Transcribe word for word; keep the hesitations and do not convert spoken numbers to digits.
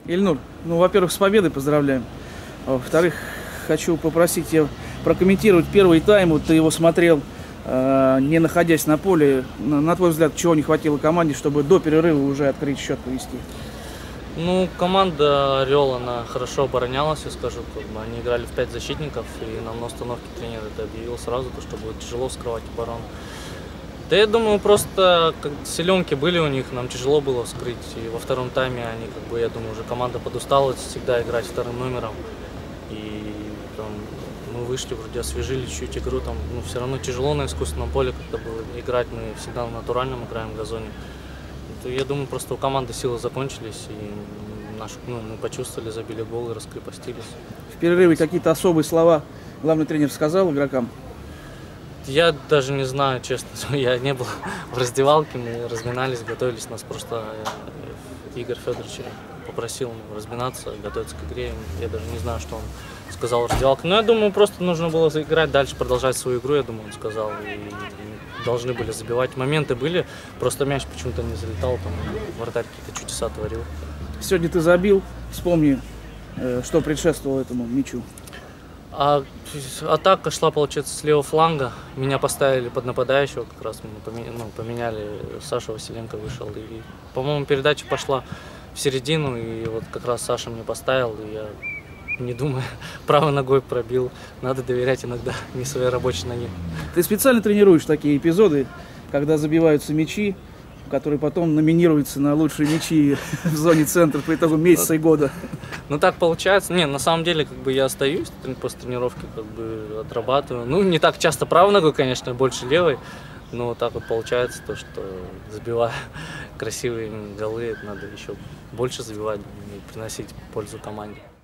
Ильнур, ну, во-первых, с победой поздравляем. Во-вторых, хочу попросить тебя прокомментировать первый тайм. Вот ты его смотрел, э, не находясь на поле. На, на твой взгляд, чего не хватило команде, чтобы до перерыва уже открыть счет, повести? Ну, команда «Орел», она хорошо оборонялась, я скажу. Как бы они играли в пять защитников, и нам на установке тренер это объявил сразу, то, что будет тяжело вскрывать оборону. Да я думаю, просто как селенки были у них, нам тяжело было вскрыть. И во втором тайме они, как бы, я думаю, уже команда подустала всегда играть вторым номером. И там, мы вышли, вроде освежили чуть-чуть игру. Там, ну, все равно тяжело на искусственном поле как-то было играть. Мы всегда на натуральном играем в газоне. То, я думаю, просто у команды силы закончились. И наш, ну, мы почувствовали, забили гол и раскрепостились. В перерыве какие-то особые слова главный тренер сказал игрокам? Я даже не знаю, честно, я не был в раздевалке, мы разминались, готовились, нас просто Игорь Федорович попросил разминаться, готовиться к игре, я даже не знаю, что он сказал в раздевалке, но я думаю, просто нужно было заиграть дальше, продолжать свою игру, я думаю, он сказал, и должны были забивать, моменты были, просто мяч почему-то не залетал, там вратарь какие-то чудеса творил. Сегодня ты забил, вспомни, что предшествовало этому мячу. А атака шла, получается, с левого фланга. Меня поставили под нападающего, как раз мы поменяли, ну, поменяли. Саша Василенко вышел. И, по-моему, передача пошла в середину, и вот как раз Саша мне поставил, и я, не думая, правой ногой пробил. Надо доверять иногда не своей рабочей ноге. Ты специально тренируешь такие эпизоды, когда забиваются мячи, которые потом номинируются на лучшие мячи в зоне центра по итогу месяца и года? Ну так получается. Не, на самом деле, как бы я остаюсь после тренировки, как бы отрабатываю. Ну, не так часто правой ногой, конечно, больше левой. Но так вот получается, то, что забивая красивые голы, надо еще больше забивать и приносить пользу команде.